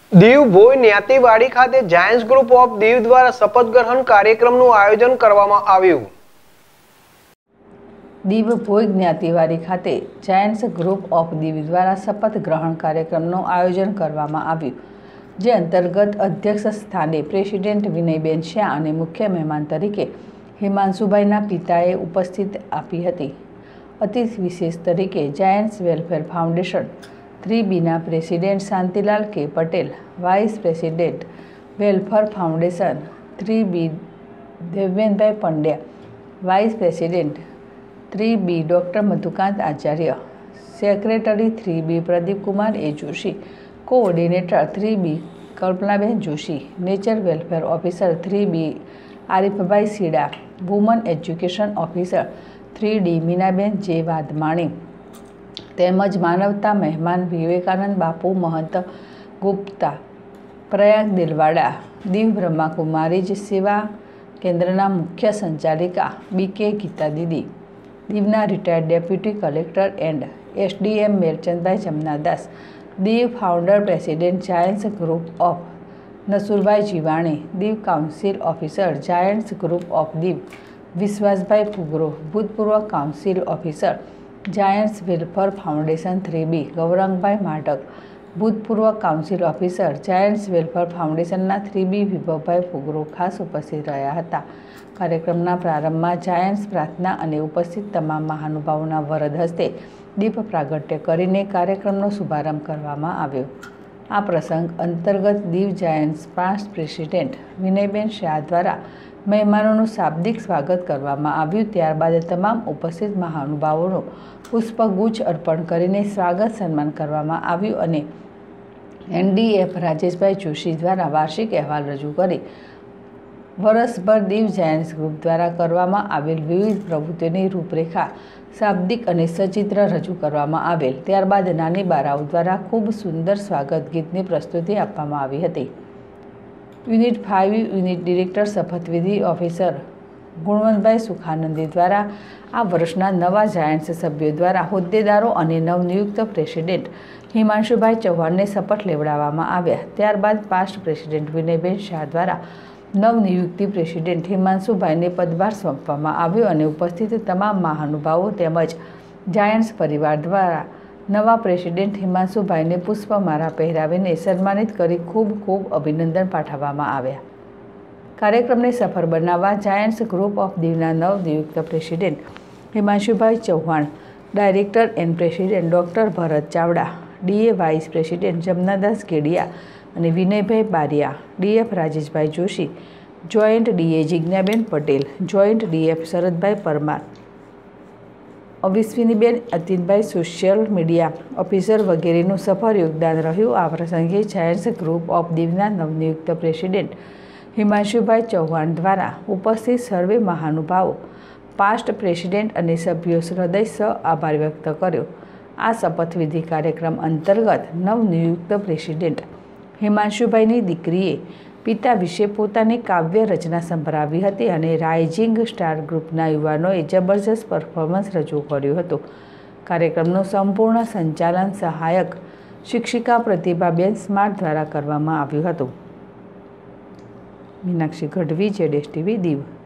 દીવ ભોય ન્યાતીવાડી ખાતે Giants group of Diu દ્વારા શપથ ગ્રહણ કાર્યક્રમનું આયોજન કરવામાં આવ્યું। દીવ ભોય જ્ઞાતિવાડી ખાતે જાયન્ટ્સ ગ્રુપ ઓફ દીવ દ્વારા શપથ ગ્રહણ કાર્યક્રમનું આયોજન કરવામાં આવ્યું, જે અંતર્ગત અધ્યક્ષ સ્થાને પ્રેસિડેન્ટ વિનયબેન શાહ અને મુખ્ય મહેમાન તરીકે હિમાંશુભાઈના પિતાએ ઉપસ્થિત આપી હતી। અતિથિ વિશેષ તરીકે જાયન્ટ્સ વેલફેર ફાઉન્ડેશન 3Bના president Shantilal K Patel, vice president welfare foundation 3B Devendrabhai Pandya, vice president 3B doctor Madhukant Acharya, secretary 3B Pradeepkumar A Joshi, coordinator 3B Kalpanaben Joshi, nature welfare officer 3B Arifbhai Sida, woman education officer 3D Meenaben J Vadhmani તેમજ માનવતા મહેમાન વિવેકાનંદ બાપુ મહંત ગુપ્તા, પ્રયાગ દિલવાડા, દીવ બ્રહ્માકુમારીજ સેવા કેન્દ્રના મુખ્ય સંચાલિકા BK ગીતા દીદી, દીવના retired deputy collector and SDM Merchandbhai Jamnadas, Diu founder president giants group of Nasurbhai Jivani, Diu council officer giants group of Diu Vishwasbhai Fugro, ભૂતપૂર્વ council officer giants welfare foundation 3B Gaurangbhai Matak, ભૂતપૂર્વ કાઉન્સિલ ઓફિસર જાયન્ટ્સ વેલફેર ફાઉન્ડેશનના 3B વિભવભાઈ ફુગરો ખાસ ઉપસ્થિત રહ્યા હતા। કાર્યક્રમના પ્રારંભમાં જાયન્ટ્સ પ્રાર્થના અને ઉપસ્થિત તમામ મહાનુભાવોના વરદ હસ્તે દીપ પ્રાગટ્ય કરીને કાર્યક્રમનો શુભારંભ કરવામાં આવ્યો। આ પ્રસંગ અંતર્ગત Diu giants past president Vinayben Shah દ્વારા મહેમાનોનું શાબ્દિક સ્વાગત કરવામાં આવ્યું। ત્યારબાદ તમામ ઉપસ્થિત મહાનુભાવોનું પુષ્પગુચ્છ અર્પણ કરીને સ્વાગત સન્માન કરવામાં આવ્યું અને NDF રાજેશભાઈ જોશી દ્વારા વાર્ષિક અહેવાલ રજૂ કરી વર્ષભર દીવ જાયન્ટ્સ ગ્રુપ દ્વારા કરવામાં આવેલ વિવિધ પ્રવૃત્તિઓની રૂપરેખા શાબ્દિક અને સચિત્ર રજૂ કરવામાં આવેલ। ત્યારબાદ નાની બાળાઓ દ્વારા ખૂબ સુંદર સ્વાગત ગીતની પ્રસ્તુતિ આપવામાં આવી હતી। યુનિટ 5 યુનિટ ડિરેક્ટર શપથવિધિ ઓફિસર ગુણવંતભાઈ સુખાનંદી દ્વારા આ વર્ષના નવા જાયન્ટ્સ સભ્યો દ્વારા હોદ્દેદારો અને નવનિયુક્ત પ્રેસિડેન્ટ હિમાંશુભાઈ ચૌહાણને શપથ લેવડાવવામાં આવ્યા। ત્યારબાદ પાસ્ટ પ્રેસિડેન્ટ વિનયબેન શાહ દ્વારા નવનિયુક્તિ પ્રેસિડેન્ટ હિમાંશુભાઈને પદભાર સોંપવામાં આવ્યો અને ઉપસ્થિત તમામ મહાનુભાવો તેમજ જાયન્ટ્સ પરિવાર દ્વારા નવા પ્રેસિડેન્ટ હિમાંશુભાઈને પુષ્પમાળા પહેરાવીને સન્માનિત કરી ખૂબ ખૂબ અભિનંદન પાઠવવામાં આવ્યા। કાર્યક્રમને સફળ બનાવવા જાયન્ટ્સ ગ્રુપ ઓફ દીવના નવનિયુક્ત president Himanshubhai Chauhan, director and president doctor Bharat Chavda, DA vice president Jamnadas Gediya અને Vinaybhai Bariya, DF Rajeshbhai Joshi, joint DA Jignaben Patel, joint DF Sharadbhai Parmar, Avishwiniben Atinbhai social media officer વગેરેનું સફળ યોગદાન રહ્યું। આ પ્રસંગે જાયન્ટ્સ ગ્રુપ ઓફ દીવના નવનિયુક્ત પ્રેસિડેન્ટ હિમાંશુભાઈ ચૌહાણ દ્વારા ઉપસ્થિત સર્વે મહાનુભાવો, પાસ્ટ પ્રેસિડેન્ટ અને સભ્યો હૃદયસહ આભાર વ્યક્ત કર્યો। આ શપથવિધિ કાર્યક્રમ અંતર્ગત નવનિયુક્ત પ્રેસિડેન્ટ હિમાંશુભાઈની દીકરીએ પિતા વિશે પોતાની કાવ્ય રચના સંભળાવી હતી અને રાઇઝિંગ સ્ટાર ગ્રુપના યુવાનોએ જબરજસ્ત પરફોર્મન્સ રજૂ કર્યું હતું। કાર્યક્રમનું સંપૂર્ણ સંચાલન સહાયક શિક્ષિકા પ્રતિભાબેન સ્માર્ટ દ્વારા કરવામાં આવ્યું હતું। મીનાક્ષી ગઢવી, ZSTV દીવ।